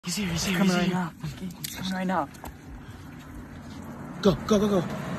He's here, he's coming right now. He's coming right now. Go, go, go, go.